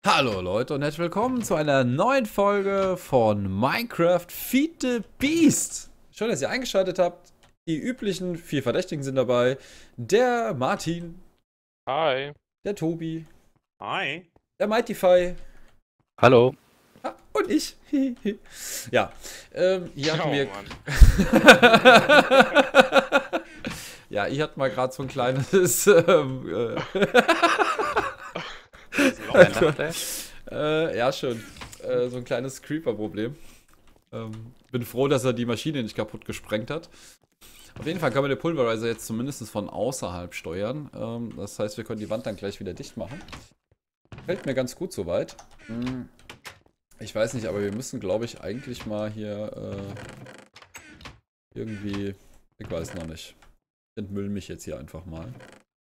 Hallo Leute und herzlich willkommen zu einer neuen Folge von Minecraft Feed the Beast. Schön, dass ihr eingeschaltet habt. Die üblichen 4 Verdächtigen sind dabei. Der Martin, Hi. der Tobi, Hi. der Mightyfy Hallo. und ich. Ja, hier hatten Oh wir... Mann. Ja, ich hatte mal gerade so ein kleines... ja, schon. So ein kleines Creeper-Problem. Bin froh, dass er die Maschine nicht kaputt gesprengt hat. Auf jeden Fall kann man den Pulverizer jetzt zumindest von außerhalb steuern. Das heißt, wir können die Wand dann gleich wieder dicht machen. Fällt mir ganz gut soweit. Ich weiß nicht, aber wir müssen, glaube ich, eigentlich mal hier irgendwie... Ich weiß noch nicht. Ich entmüll mich jetzt hier einfach mal.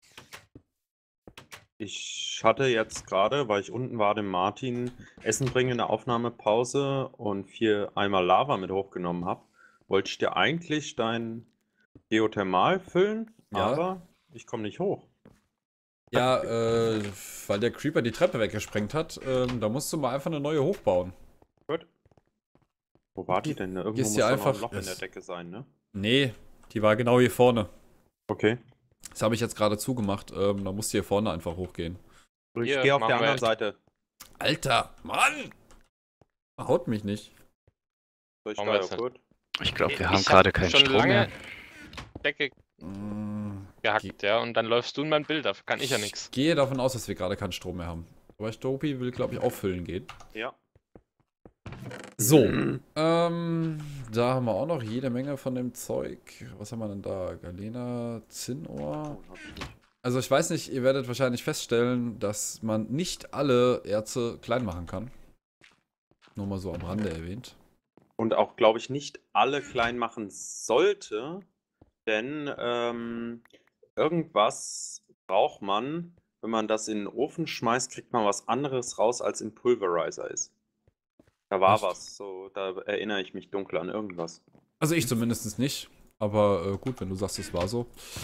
Ich hatte jetzt gerade, weil ich unten war, dem Martin Essen bringen in der Aufnahmepause und 4 Eimer Lava mit hochgenommen habe. Wollte ich dir eigentlich dein Geothermal füllen, Ja. aber ich komme nicht hoch. Ja, weil der Creeper die Treppe weggesprengt hat. Da musst du mal einfach eine neue hochbauen. Gut. Wo war die denn? Irgendwo gehst muss hier doch noch ein einfach- Loch in der Decke sein, ne? Nee, die war genau hier vorne. Okay. Das habe ich jetzt gerade zugemacht. Da musst du hier vorne einfach hochgehen. Ich Hier, gehe auf machen der wir anderen Seite. Alter, Mann! Haut mich nicht. Soll ich Machen da wir ja jetzt nicht. gut? Ich glaube, wir Ich haben hab gerade keinen schon Strom lange mehr. Decke Mm, gehackt, ja, und dann läufst du in mein Bild, dafür kann ich ja nichts. Gehe davon aus, dass wir gerade keinen Strom mehr haben. Aber Stopi will, glaube ich, auffüllen gehen. Ja. So, da haben wir auch noch jede Menge von dem Zeug. Was haben wir denn da? Galena, Zinnohr. Oh, hab ich nicht. Also ich weiß nicht, ihr werdet wahrscheinlich feststellen, dass man nicht alle Erze klein machen kann. Nur mal so am Rande erwähnt. Und auch, glaube ich, nicht alle klein machen sollte, denn irgendwas braucht man, wenn man das in den Ofen schmeißt, kriegt man was anderes raus, als im Pulverizer ist. Da war Echt? was, so, da erinnere ich mich dunkel an irgendwas. Also ich zumindest nicht. Aber gut, wenn du sagst, es war so.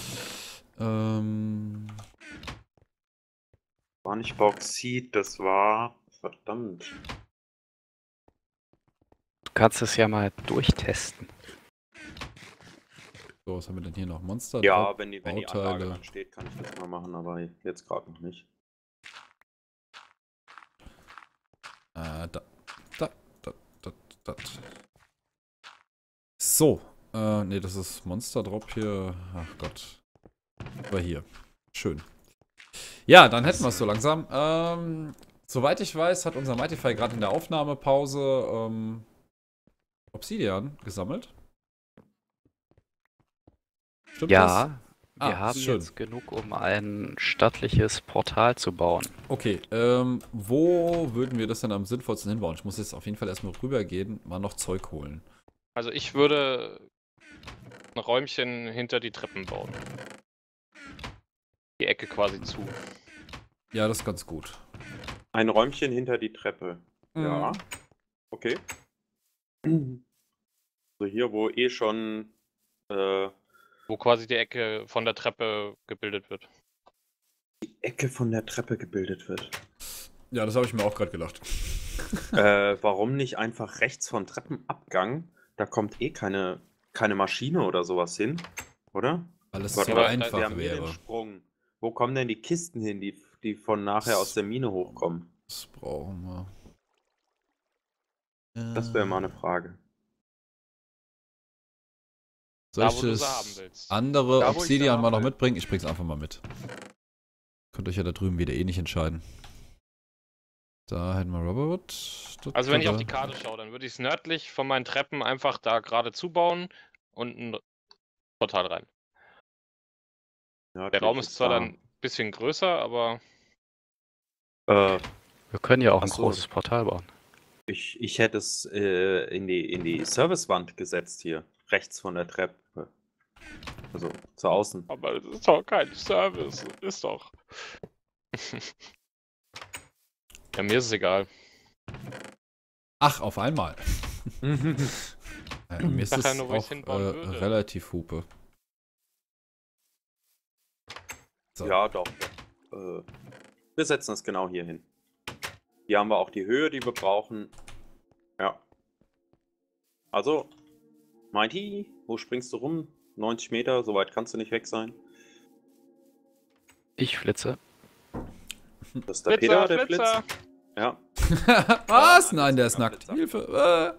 War nicht Bauxit, das war... Verdammt. Du kannst es ja mal durchtesten. So, was haben wir denn hier noch? Monster? Ja, Drop, wenn die Bauteile. Anlage dann steht, kann ich das mal machen, aber jetzt gerade noch nicht. Da. So. Nee, das ist Monster Drop hier. Ach Gott. Aber hier. Schön. Ja, dann hätten wir es so langsam. Soweit ich weiß, hat unser Mightyfy gerade in der Aufnahmepause Obsidian gesammelt. Stimmt das? Ja, Ah, wir haben schön. jetzt genug, um ein stattliches Portal zu bauen. Okay, wo würden wir das denn am sinnvollsten hinbauen? Ich muss jetzt auf jeden Fall erstmal rübergehen, mal noch Zeug holen. Also ich würde ein Räumchen hinter die Treppen bauen. Die Ecke quasi zu. Ja, das ist ganz gut. Ein Räumchen hinter die Treppe. Ja. Mhm. Okay. So hier, wo eh schon... Wo quasi die Ecke von der Treppe gebildet wird. die Ecke von der Treppe gebildet wird. Ja, das habe ich mir auch gerade gedacht. Warum nicht einfach rechts von Treppenabgang? Da kommt eh keine Maschine oder sowas hin, oder? Weil es Warte so mal, einfach wir haben hier den wäre. Sprung. Wo kommen denn die Kisten hin, die von nachher aus der Mine hochkommen? Das brauchen wir. Das wäre mal eine Frage. Soll Da, ich wo du sie das haben willst. andere Da, wo ich sie Obsidian mal haben noch will. mitbringen? Ich bring's einfach mal mit. Könnt euch ja da drüben wieder eh nicht entscheiden. Da hätten wir Rubberwood. Also wenn ich auf die Karte schaue, dann würde ich es nördlich von meinen Treppen einfach da gerade zubauen und ein Portal rein. Der Raum ist zwar dann ein bisschen größer, aber Äh, Wir können ja auch ein Ach so. großes Portal bauen. ich hätte es in die Servicewand gesetzt hier. Rechts von der Treppe. Also zu außen. aber das ist doch kein Service. Ist doch. Ja, mir ist es egal. Ach, auf einmal. Mir ist Sag ja es nur, wo ich's auch hinbauen würde. relativ hupe. So. Ja, doch. Wir setzen es genau hier hin. Hier haben wir auch die Höhe, die wir brauchen. Ja. Also, Mighty, wo springst du rum? 90 Meter, so weit kannst du nicht weg sein. Ich flitze. Das ist der Peter, der Flitzer. flitzt. Ja. Was? Ja, Nein, der ist sogar nackt. Blitzer. Hilfe.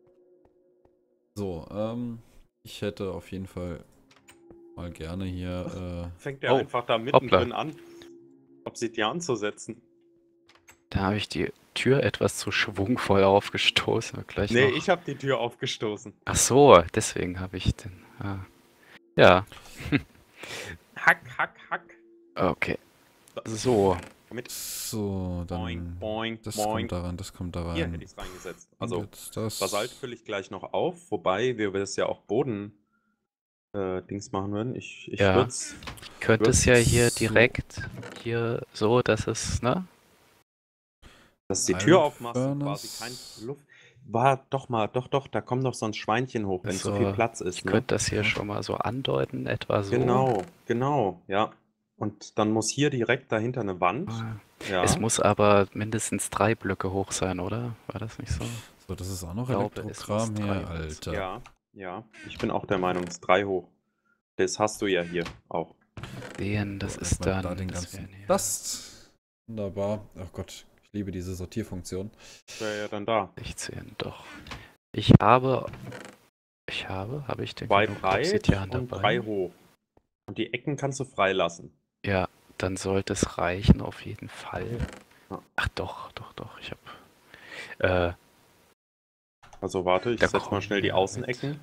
So, ich hätte auf jeden Fall mal gerne hier, Fängt der Oh, einfach da hoppla. mittendrin an, Obsidian zu setzen. Da habe ich die Tür etwas zu schwungvoll aufgestoßen. Gleich Nee, noch. ich habe die Tür aufgestoßen. Ach so, deswegen habe ich den. Ah. Ja, Hack, hack, hack. okay. So, Mit so, boing, dann, boing, das boing. kommt da rein, das kommt da Hier rein. hätte ich es reingesetzt. Und Also, jetzt das. Basalt fülle ich gleich noch auf, wobei wir das ja auch Boden Dings machen würden. Ich Ja. würde könnte es ja hier So. direkt hier so, dass es, ne? dass die Iron Tür aufmachst und Furnace. quasi keine Luft. War doch mal, doch, da kommt noch so ein Schweinchen hoch, wenn Also, zu viel Platz Ich ist. Ne? könnte das hier schon mal so andeuten, etwa so. Genau, ja. Und dann muss hier direkt dahinter eine Wand. Ah. Ja. Es muss aber mindestens 3 Blöcke hoch sein, oder? War das nicht so? So, das ist auch noch Ich glaube, es Elektrokram muss hier, 3 hoch Alter. Ja. Ich bin auch der Meinung, es ist 3 hoch. Das hast du ja hier auch. Sehen, das So, ist erstmal dann. da den das ganzen wären hier- Dust. Wunderbar. Oh Gott, ich liebe diese Sortierfunktion. Wäre ja dann da. 16, doch. Ich habe ich den 2 genug breit Obsidian und dabei? 3 hoch. Und die Ecken kannst du freilassen. Ja, dann sollte es reichen, auf jeden Fall. Ja. Ach doch, ich habe. Also warte, ich Da setze mal kommen schnell die wir Außenecken.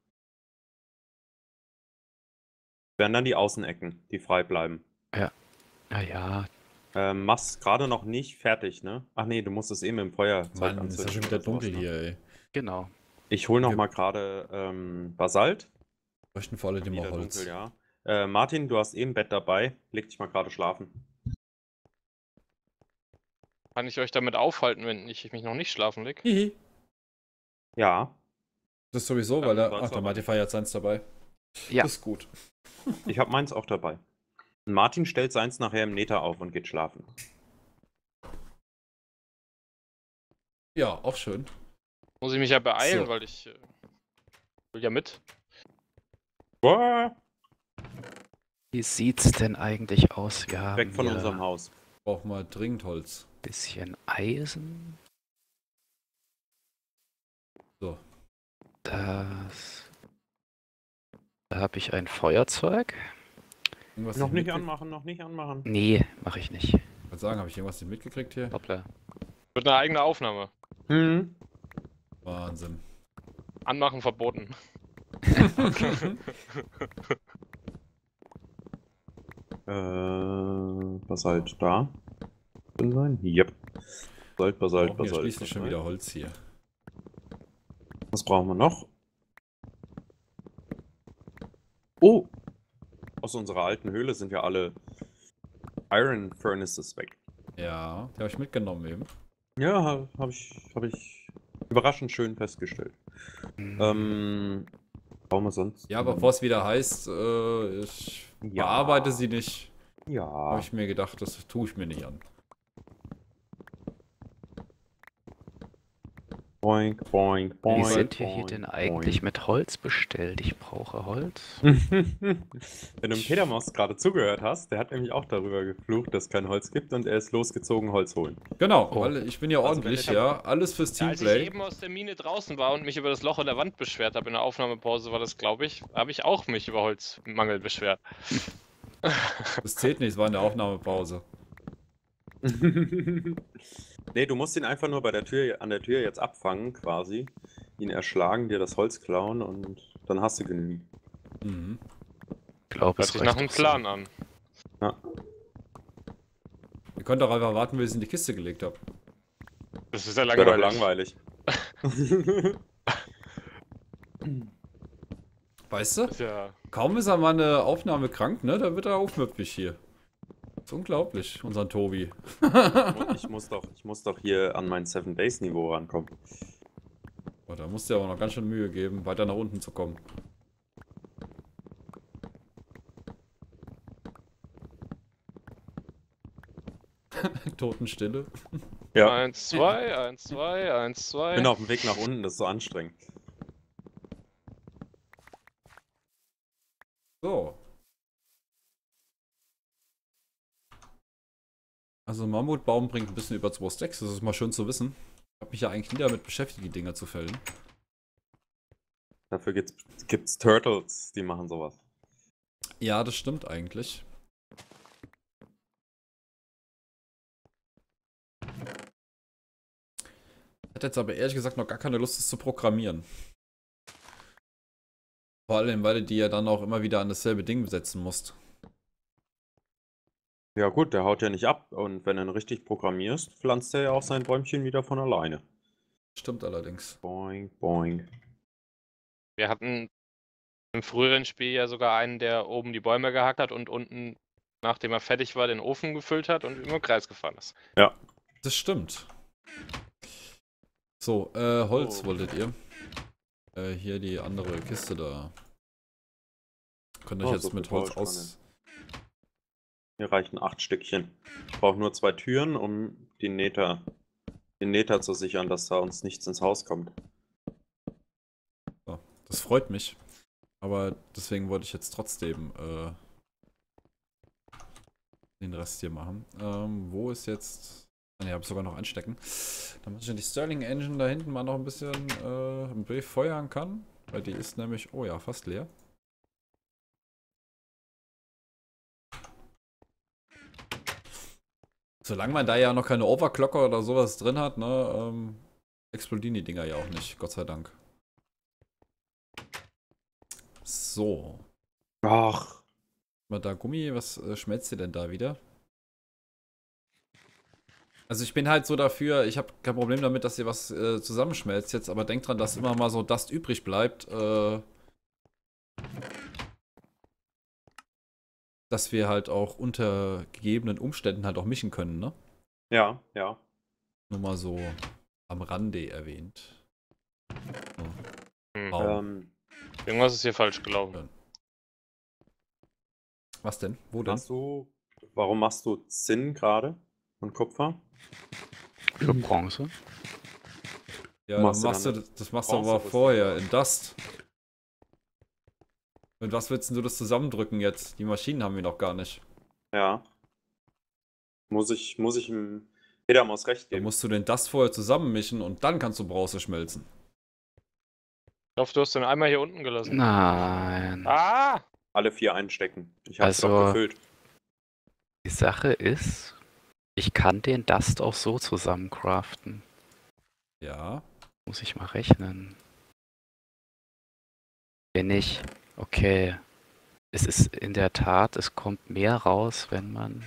Wären dann die Außenecken, die frei bleiben. Naja, Mach's gerade noch nicht fertig, ne? Ach nee, du musst es eben im Feuerzeug Mann, ist ja anzünden schon wieder oder sowas, dunkel ne? hier, ey. genau. Ich hole noch Wir- mal gerade Basalt. Wir bräuchten vor allem Wieder immer Holz. dunkel, ja. Martin, du hast eben Bett dabei. Leg dich mal gerade schlafen. Kann ich euch damit aufhalten, wenn ich mich noch nicht schlafen leg? Hihi. Ja, Das ist sowieso, Ja, weil dann er. soll's Ach, der aber Martin hat seins dabei. Ja. Das ist gut. ich habe meins auch dabei. Und Martin stellt seins nachher im Nether auf und geht schlafen. Ja, auch schön. Muss ich mich ja beeilen, So. weil ich will ja mit. Wie sieht's denn eigentlich aus? Wir haben Weg von hier unserem Haus. Braucht mal dringend Holz. bisschen Eisen. So. Da habe ich ein Feuerzeug. Irgendwas Noch nicht mitgekriegt? anmachen, noch nicht anmachen. Nee, mache ich nicht. Ich wollte sagen, habe ich irgendwas nicht mitgekriegt hier? Hoppla. Wird eine eigene Aufnahme. Hm. Wahnsinn. Anmachen verboten. Basalt da. Drin sein? Yep. Basalt, Wir Basalt, brauchen ja Basalt. schließlich schon Basalt. wieder Holz hier. Was brauchen wir noch? Oh! Aus unserer alten Höhle sind ja alle Iron Furnaces weg. Ja, die habe ich mitgenommen eben. Ja, hab ich überraschend schön festgestellt. Brauchen wir sonst? Ja, aber bevor es wieder heißt, ich Ja. bearbeite sie nicht, Ja. habe ich mir gedacht, das tue ich mir nicht an. Boink, boink, boink. Wie sind wir hier boink, denn eigentlich boink. mit Holz bestellt? Ich brauche Holz. Wenn du dem Petermaus gerade zugehört hast, der hat nämlich auch darüber geflucht, dass es kein Holz gibt und er ist losgezogen Holz holen. Genau, Oh. weil ich bin ja Also, ordentlich, wenn der- ja. Alles fürs Ja, als ich Teamplay. eben aus der Mine draußen war und mich über das Loch in der Wand beschwert habe, in der Aufnahmepause war das, glaube ich, habe ich auch mich über Holzmangel beschwert. Das zählt nicht, es war in der Aufnahmepause. Nee, du musst ihn einfach nur bei der Tür, an der Tür jetzt abfangen, quasi. Ihn erschlagen, dir das Holz klauen und dann hast du genügend. Mhm. Ich glaube, Hört es sich reicht nach einem auch so. Plan an. Ihr könnt doch einfach warten, bis ich es in die Kiste gelegt habe. Das ist ja Wäre doch langweilig. langweilig. Weißt du? Das ist ja Kaum ist er mal eine Aufnahme krank, ne? Da wird er aufmüpfig hier. Das ist unglaublich, unseren Tobi. Ich muss doch hier an mein 7-Days-Niveau rankommen. Oh, da musst du dir aber noch ganz schön Mühe geben, weiter nach unten zu kommen. Totenstille. Ja, 1, 2, 1, 2, 1, ich 2. bin auf dem Weg nach unten, das ist so anstrengend. So. Also Mammutbaum bringt ein bisschen über 2 Stacks, das ist mal schön zu wissen. Ich habe mich ja eigentlich nie damit beschäftigt, die Dinger zu fällen. Dafür gibt's Turtles, die machen sowas. Ja, das stimmt eigentlich. Ich hatte jetzt aber ehrlich gesagt noch gar keine Lust, es zu programmieren. Vor allem, weil du die ja dann auch immer wieder an dasselbe Ding setzen musst. Ja gut, der haut ja nicht ab und wenn du ihn richtig programmierst, pflanzt er ja auch sein Bäumchen wieder von alleine. Stimmt allerdings. Boing, boing. Wir hatten im früheren Spiel ja sogar einen, der oben die Bäume gehackt hat und unten, nachdem er fertig war, den Ofen gefüllt hat und immer im Kreis gefahren ist. Ja. Das stimmt. So, Holz Oh. wolltet ihr? Hier die andere Kiste da. Könnt ihr euch Oh, jetzt so mit viel Holz brauche ich aus... Mir reichen 8 Stückchen. Ich brauche nur 2 Türen, um den Nether zu sichern, dass da uns nichts ins Haus kommt. So, das freut mich. Aber deswegen wollte ich jetzt trotzdem den Rest hier machen. Wo ist jetzt... Ah, ne, ich habe sogar noch einstecken. Damit ich die Sterling Engine da hinten mal noch ein bisschen befeuern kann. Weil die ist nämlich... Oh ja, fast leer. Solange man da ja noch keine Overclocker oder sowas drin hat, ne, explodieren die Dinger ja auch nicht, Gott sei Dank. So. Ach, Mal da Gummi, was schmelzt ihr denn da wieder? Also ich bin halt so dafür, ich habe kein Problem damit, dass ihr was zusammenschmelzt jetzt, aber denkt dran, dass immer mal so Dust übrig bleibt, dass wir halt auch unter gegebenen Umständen halt auch mischen können, ne? ja, ja. Nur mal so am Rande erwähnt. So. Hm. Baum. Irgendwas ist hier falsch gelaufen. Was denn? Wo denn? Warum machst du Zinn gerade und Kupfer? Für Bronze. Ja, Machst dann du machst dann du, eine das machst du aber Bronzerüstung vorher, oder in Dust. Mit was willst denn du das zusammendrücken jetzt? Die Maschinen haben wir noch gar nicht. Ja. Muss ich im Petermaus recht Dann geben. musst du den Dust vorher zusammenmischen und dann kannst du Bronze schmelzen. Ich hoffe, du hast den einmal hier unten gelassen. Nein. Ah! Alle 4 einstecken. Ich hab's Also- doch gefüllt. Die Sache ist, ich kann den Dust auch so zusammen craften. Ja. Muss ich mal rechnen. Wenn ich... Okay. Es ist in der Tat, es kommt mehr raus, wenn man...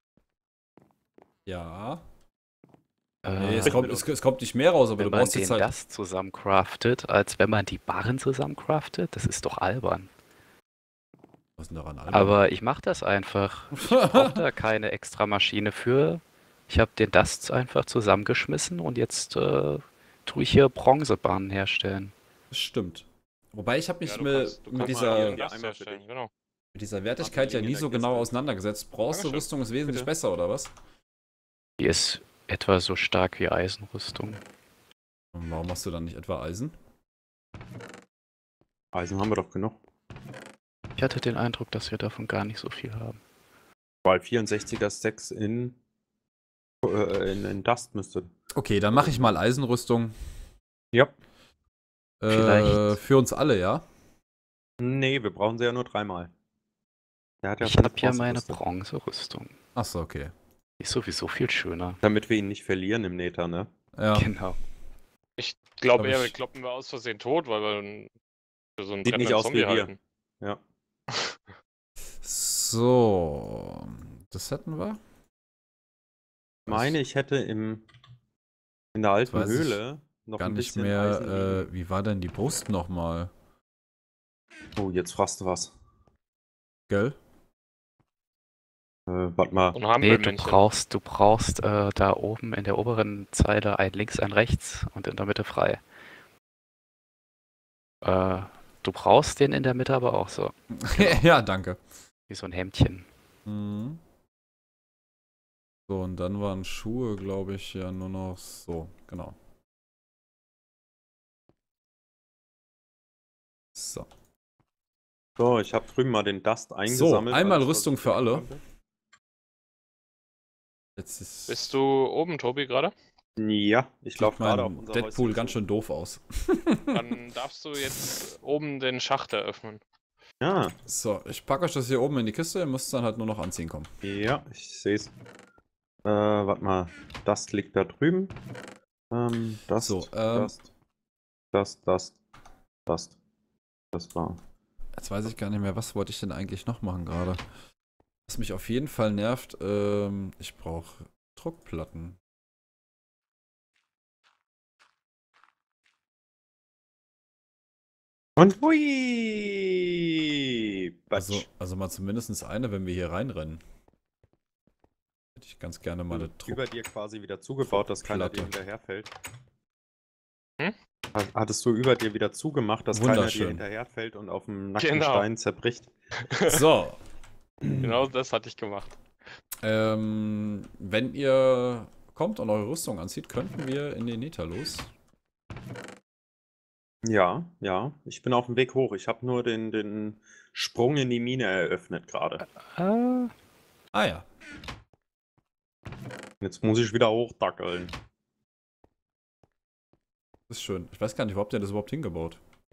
Ja. Äh, Nee, es kommt nicht mehr raus, aber wenn du man brauchst den jetzt halt. Dust zusammen craftet, als wenn man die Barren zusammen craftet. Das ist doch albern. Was ist denn daran albern? Aber ich mache das einfach. Ich brauche da keine extra Maschine für. Ich habe den Dust einfach zusammengeschmissen und jetzt tue ich hier Bronzebarren herstellen. Das stimmt. Wobei ich habe mich Ja, du mit, kannst mit mal dieser, hier Ja, Dust einmal für herstellen, dich. genau. mit dieser Wertigkeit ja Liegen nie in so der genau Kiste. auseinandergesetzt. Bronze-Rüstung ist wesentlich Bitte. besser, oder was? Die ist etwa so stark wie Eisenrüstung. Und warum machst du dann nicht etwa Eisen? Eisen haben wir doch genug. Ich hatte den Eindruck, dass wir davon gar nicht so viel haben. Weil 64er Stacks in Dust müsste. Okay, dann mache ich mal Eisenrüstung. Ja. Vielleicht- Für uns alle, ja? Nee, wir brauchen sie ja nur 3-mal. Der hat ja Ich fünf habe ja meine Bronzerüstung. Bronzerüstung. Achso, okay. Die ist sowieso viel schöner. Damit wir ihn nicht verlieren im Nether, ne? Ja. Genau. Ich glaube Glaub eher, ich- wir kloppen wir aus Versehen tot, weil wir für so einen Sieht nicht brennenden aus Zombie wie wir. halten. Ja. So. Das hätten wir. Ich meine, ich hätte in der alten weiß ich Höhle noch Gar ein nicht bisschen Eisen mehr. liegen. Wie war denn die Post nochmal? Oh, jetzt fragst du was. Gell? Warte mal. Und Nee, Hampelmännchen. du brauchst da oben in der oberen Zeile ein links, ein rechts und in der Mitte frei. Du brauchst den in der Mitte aber auch so. Ja, danke. Wie so ein Hemdchen. Mhm. So, und dann waren Schuhe, glaube ich, ja nur noch so. Genau. So. So, ich habe drüben mal den Dust eingesammelt. einmal alles, was Rüstung ich für finden alle. konnte. Jetzt ist. Bist du oben, Tobi, gerade? Ja, ich Sieht laufe gerade auf mein unser Deadpool Häuschen ganz zu. schön doof aus. Dann darfst du jetzt oben den Schacht eröffnen. Ja, So, ich packe euch das hier oben in die Kiste. Ihr müsst dann halt nur noch anziehen kommen. ja, ich sehe es. Warte mal, Dust liegt da drüben. Dust, So, Dust. Das war. Jetzt weiß ich gar nicht mehr, was wollte ich denn eigentlich noch machen gerade. Was mich auf jeden Fall nervt, ich brauche Druckplatten. Und hui! Batsch. Also mal zumindest eine, wenn wir hier reinrennen. Hätte ich ganz gerne mal eine Über dir quasi wieder zugebaut, dass keiner dir Druckplatte. hinterherfällt. Hm? Hattest du über dir wieder zugemacht, dass keiner dir Wunderschön. hinterherfällt und auf dem nackten Genau. Stein zerbricht? So, Genau das hatte ich gemacht. wenn ihr kommt und eure Rüstung anzieht, könnten wir in den Nether los. Ja, ja. Ich bin auf dem Weg hoch. Ich habe nur den Sprung in die Mine eröffnet gerade. Ah, Ja. Jetzt muss ich wieder hochdackeln. Das ist schön. Ich weiß gar nicht, wo habt ihr das überhaupt hingebaut?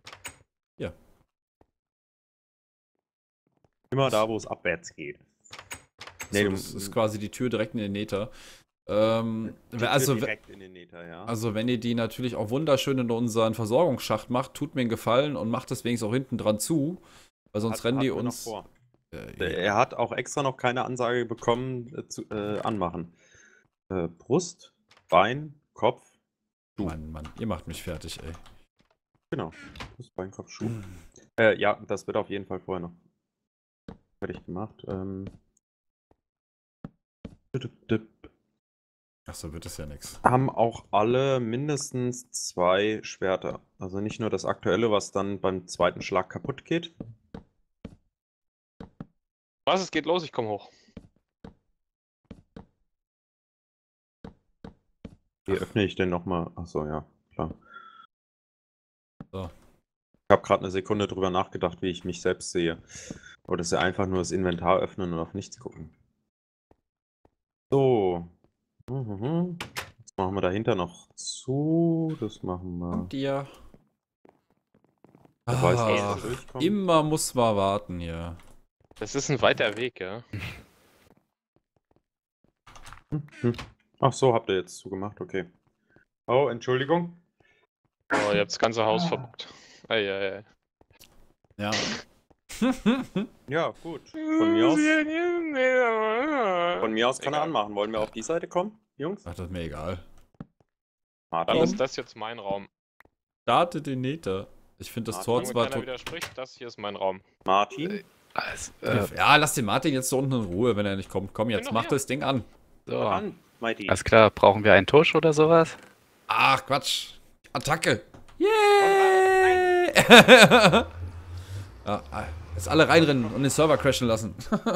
Immer da, wo es abwärts geht. Nee, So, du- das ist quasi die Tür direkt in den Nether. Die Tür Also, direkt in den Nether, ja. also wenn ihr die natürlich auch wunderschön in unseren Versorgungsschacht macht, tut mir einen Gefallen und macht es wenigstens auch hinten dran zu. Weil sonst rennen die Hatten wir noch uns. vor. Ja. Er hat auch extra noch keine Ansage bekommen, anmachen. Brust, Bein, Kopf, Schuh. Mann, ihr macht mich fertig, ey. Genau. Brust, Bein, Kopf, Schuh. Ja, das wird auf jeden Fall vorher noch fertig gemacht. Achso, wird das ja nix. Haben auch alle mindestens 2 Schwerter. Also nicht nur das aktuelle, was dann beim zweiten Schlag kaputt geht. Was, es geht los, ich komme hoch. Wie öffne ich denn nochmal? Achso, ja, klar. So. Ich habe gerade eine Sekunde drüber nachgedacht, wie ich mich selbst sehe. Aber das ist ja einfach nur das Inventar öffnen und auf nichts gucken. So. Jetzt machen wir dahinter noch zu. Das machen wir. Kommt ihr? Wer weiß, was Ah, da durchkommt. Immer muss man warten hier. Das ist ein weiter Weg, ja. Ach so, habt ihr jetzt zugemacht, okay. Oh, Entschuldigung. Oh, ihr habt das ganze Haus verbockt. Eieiei. Ja. Ja, gut. Von mir aus kann er Egal. anmachen. Wollen wir auf die Seite kommen, Jungs? Ach, das ist mir egal. Dann Martin? ist das jetzt mein Raum. Startet den Nether. Ich finde das Ah, Tor solange Wenn zwar keiner tot. widerspricht, das hier ist mein Raum. Martin? also, Ja, lass den Martin jetzt da unten in Ruhe, wenn er nicht kommt. Komm, jetzt doch mach hier. das Ding an. so. Ran, Mighty. Alles klar, brauchen wir einen Tusch oder sowas? Ach, Quatsch. Attacke. Yeah! Ja, jetzt alle reinrennen und den Server crashen lassen.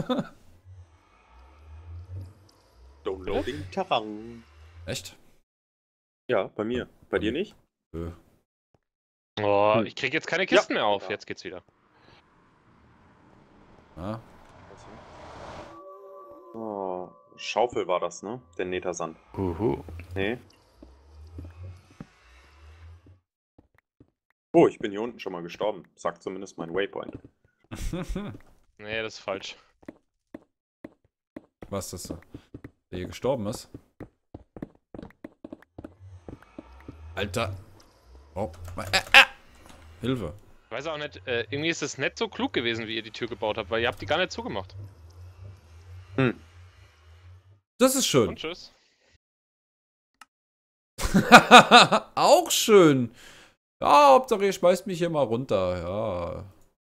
Downloading Terrain. Echt? Ja, bei mir. Bei dir nicht? Oh, ich krieg jetzt keine Kisten mehr auf. Ja. Jetzt geht's wieder. Ja. Oh, Schaufel war das, ne? Der Netersand. Nee. Oh, ich bin hier unten schon mal gestorben. Sagt zumindest mein Waypoint. Nee, das ist falsch. Was ist das? Der hier gestorben ist? Alter. Oh. Hilfe. Ich weiß auch nicht, irgendwie ist es nicht so klug gewesen, wie ihr die Tür gebaut habt, weil ihr habt die gar nicht zugemacht. Das ist schön. Und tschüss. Auch schön. Ja, Hauptsache ihr schmeißt mich hier mal runter. Ja.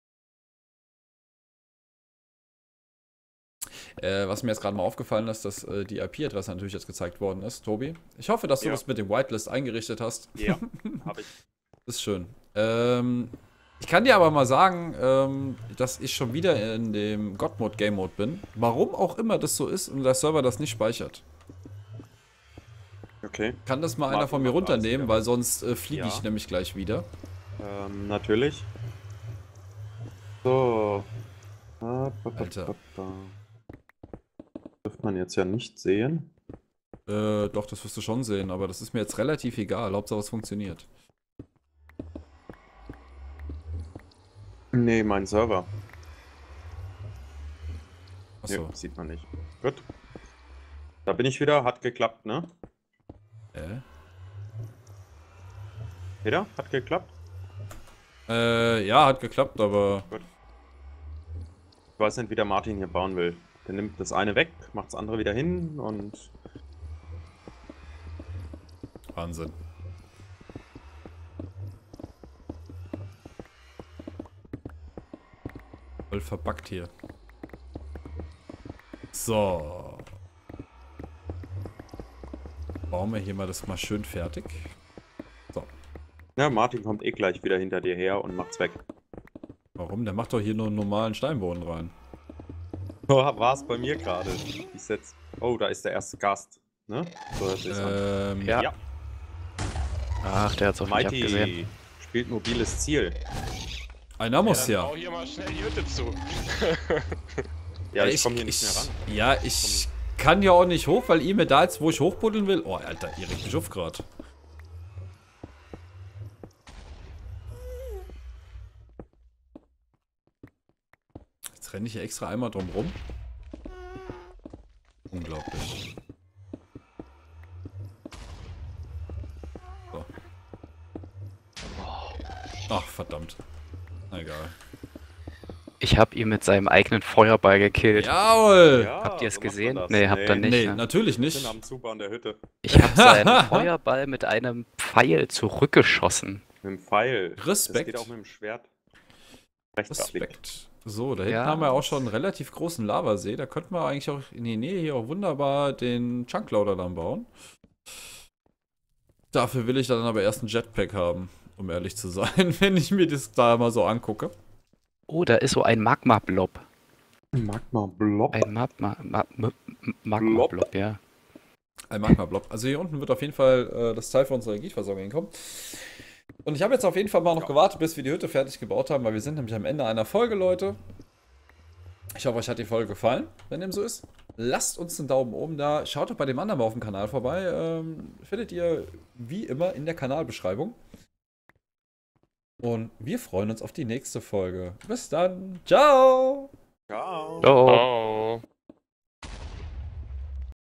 Was mir jetzt gerade mal aufgefallen ist, dass die IP-Adresse natürlich jetzt gezeigt worden ist, Tobi. Ich hoffe, dass du Ja. das mit dem Whitelist eingerichtet hast. Ja, habe ich. Das ist schön. Ich kann dir aber mal sagen, dass ich schon wieder in dem God-Mode Game Mode bin. Warum auch immer das so ist und der Server das nicht speichert. Okay. Kann das mal einer Martin von mir macht alles runternehmen, wieder. weil sonst fliege Ja. ich nämlich gleich wieder. Natürlich. So. Alter. Dürfte man jetzt ja nicht sehen. Doch, das wirst du schon sehen, aber das ist mir jetzt relativ egal. Hauptsache es funktioniert. Nee, mein Server. Achso. Nee, sieht man nicht. Gut. Da bin ich wieder. Hat geklappt, ne? Peter, hat geklappt? Ja, hat geklappt, aber... Ich weiß nicht, wie der Martin hier bauen will. Der nimmt das eine weg, macht das andere wieder hin und... Wahnsinn. Voll verbuggt hier. So. Bauen wir hier mal das mal schön fertig. Ja, Martin kommt eh gleich wieder hinter dir her und macht's weg. Warum? Der macht doch hier nur einen normalen Steinboden rein. War es bei mir gerade. Ich setz... Oh, da ist der erste Gast. Ne? So hört sich's an. Ja. Ach, der hat's auf mich abgesehen. Mighty spielt mobiles Ziel. Einer muss Dann ja. bau hier mal schnell die Hütte zu. Ja, ich komme hier nicht mehr ran. Ja, ich kann ja auch nicht hoch, weil ihr mir da jetzt, wo ich hochbuddeln will... Oh, Alter, ihr regt mich auf gerade. Jetzt renne ich hier extra einmal drum rum. Unglaublich. So. Ach, verdammt. Na egal. Ich habe ihn mit seinem eigenen Feuerball gekillt. Jawohl! Ja, Habt ihr es so macht man gesehen? das. Nee, habt ihr nicht. Nee, Ne? natürlich Wir nicht. sind am Zubauen der Hütte. Ich habe seinen Feuerball mit einem Pfeil zurückgeschossen. Mit dem Pfeil. Respekt. Das geht auch mit dem Schwert. Rechtsklick. Respekt. So, da hinten Ja. haben wir auch schon einen relativ großen Lavasee. Da könnten wir eigentlich auch in die Nähe hier auch wunderbar den Chunkloader dann bauen. Dafür will ich dann aber erst einen Jetpack haben, um ehrlich zu sein, wenn ich mir das da mal so angucke. Oh, da ist so ein Magma-Blob. Magma-Blob. Ein Magma-Blob, ja. Ein Magma-Blob. Also hier unten wird auf jeden Fall das Teil für unsere Energieversorgung hinkommen. Und ich habe jetzt auf jeden Fall mal noch gewartet, bis wir die Hütte fertig gebaut haben, weil wir sind nämlich am Ende einer Folge, Leute. Ich hoffe, euch hat die Folge gefallen, wenn dem so ist. Lasst uns einen Daumen oben da. Schaut doch bei dem anderen mal auf dem Kanal vorbei. Findet ihr wie immer in der Kanalbeschreibung. Und wir freuen uns auf die nächste Folge. Bis dann. Ciao! Ciao. Oh. Oh.